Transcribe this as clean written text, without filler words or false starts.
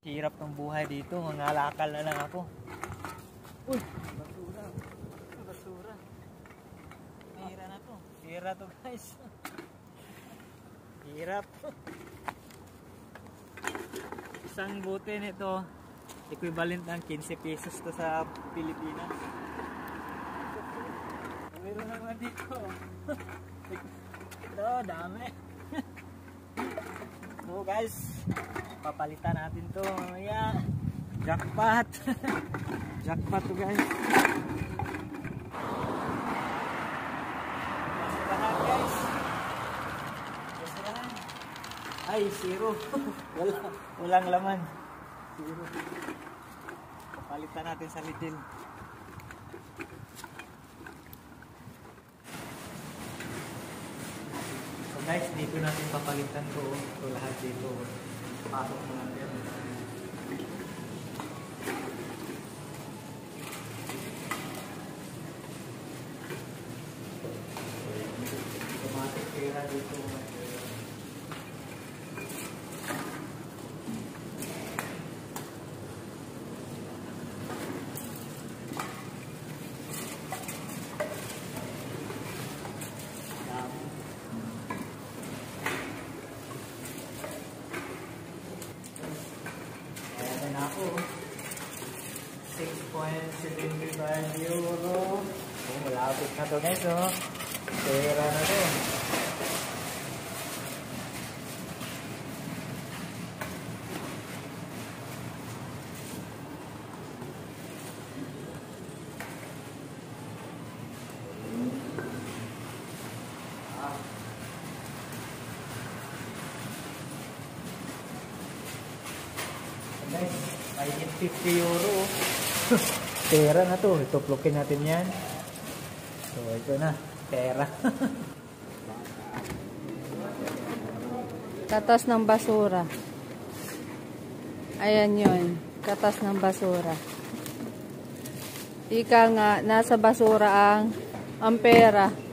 Hirap ng buhay dito, mangalakal na lang ako. Uy, basura. Basura. Hira na to. Hira to guys. Hirap. Isang bote nito, equivalent ng 15 pesos to sa Pilipinas. Meron naman dito. Ito, dami. So guys, papalitan natin to mamaya. Jackpot. Jackpot to guys. Basurahan guys. Basurahan. Ay, zero. Walang laman. Zero. Papalitan natin sa little. So guys, dito natin papalitan to. So lahat dito. Pasok na natin. Automatic pera dito. Ako 6.75 euro. Oh, malapit na to guys, oh. Pera na to. Guys, may 50 euro. Pera na to. Ituplukin natin yan. So, ito na. Pera. Katas ng basura. Ayan yun. Katas ng basura. Ika nga, nasa basura ang pera.